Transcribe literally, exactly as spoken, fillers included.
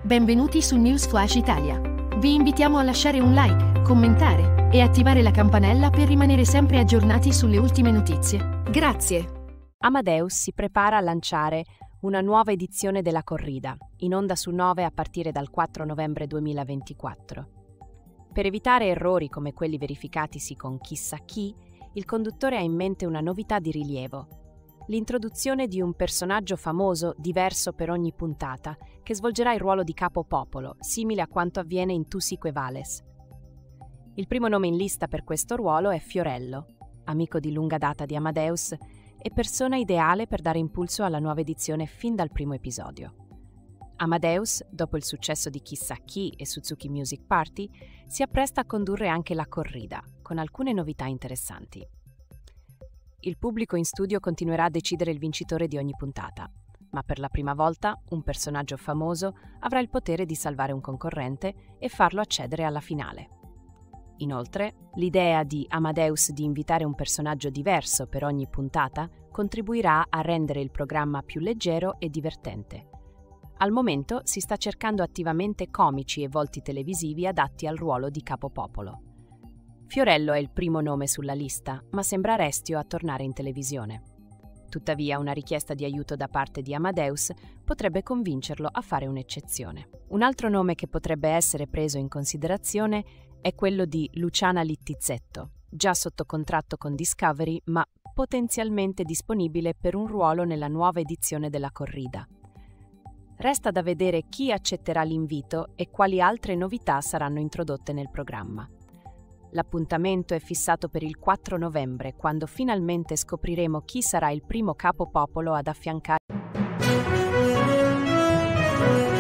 Benvenuti su News Flash Italia. Vi invitiamo a lasciare un like, commentare e attivare la campanella per rimanere sempre aggiornati sulle ultime notizie. Grazie. Amadeus si prepara a lanciare una nuova edizione della corrida, in onda su nove a partire dal quattro novembre duemilaventiquattro. Per evitare errori come quelli verificatisi con Chissà chi, il conduttore ha in mente una novità di rilievo: l'introduzione di un personaggio famoso diverso per ogni puntata, che svolgerà il ruolo di capo popolo, simile a quanto avviene in Tu Sique Vales. Il primo nome in lista per questo ruolo è Fiorello, amico di lunga data di Amadeus e persona ideale per dare impulso alla nuova edizione fin dal primo episodio. Amadeus, dopo il successo di Chissà chi e Suzuki Music Party, si appresta a condurre anche la corrida, con alcune novità interessanti. Il pubblico in studio continuerà a decidere il vincitore di ogni puntata, ma per la prima volta un personaggio famoso avrà il potere di salvare un concorrente e farlo accedere alla finale. Inoltre, l'idea di Amadeus di invitare un personaggio diverso per ogni puntata contribuirà a rendere il programma più leggero e divertente. Al momento si sta cercando attivamente comici e volti televisivi adatti al ruolo di capopopolo. Fiorello è il primo nome sulla lista, ma sembra restio a tornare in televisione. Tuttavia, una richiesta di aiuto da parte di Amadeus potrebbe convincerlo a fare un'eccezione. Un altro nome che potrebbe essere preso in considerazione è quello di Luciana Littizzetto, già sotto contratto con Discovery, ma potenzialmente disponibile per un ruolo nella nuova edizione della corrida. Resta da vedere chi accetterà l'invito e quali altre novità saranno introdotte nel programma. L'appuntamento è fissato per il quattro novembre, quando finalmente scopriremo chi sarà il primo capopopolo ad affiancare